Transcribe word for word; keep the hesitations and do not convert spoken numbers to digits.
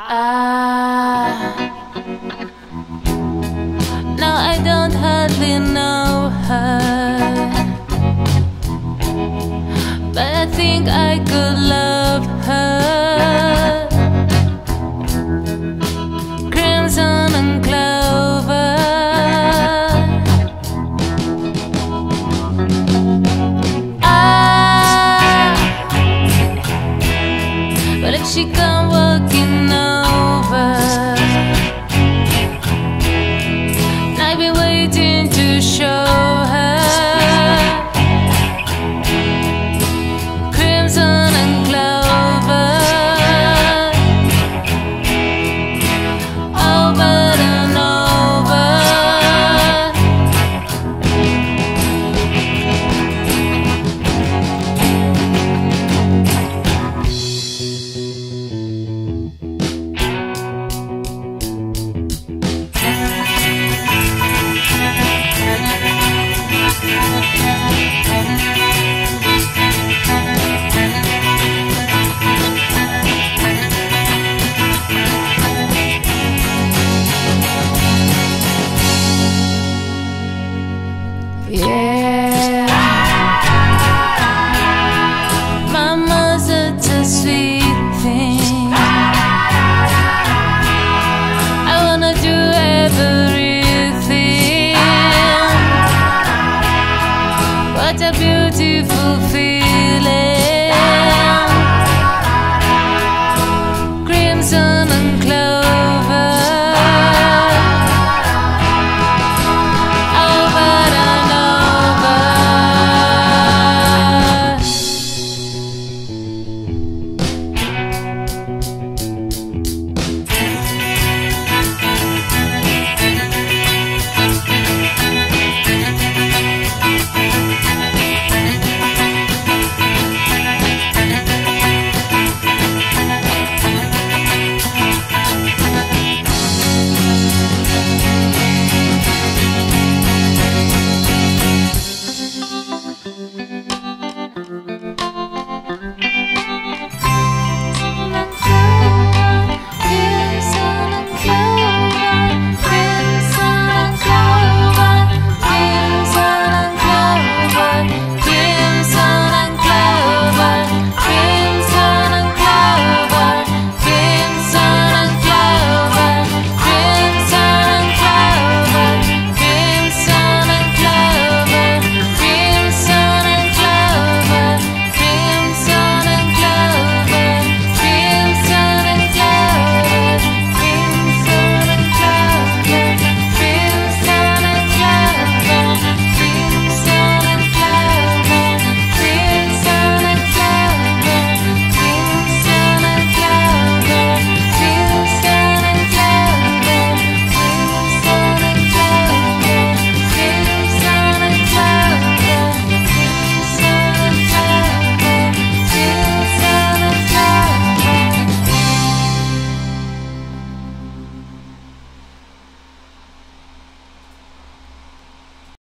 Ah, now I don't hardly know her, but I think I could love her. Crimson and clover, ah, but if she come walking over, I've been waiting to show her. Crimson and clover, over and over. Yeah, Mama's such a sweet thing. I wanna do everything. What a beautiful feeling.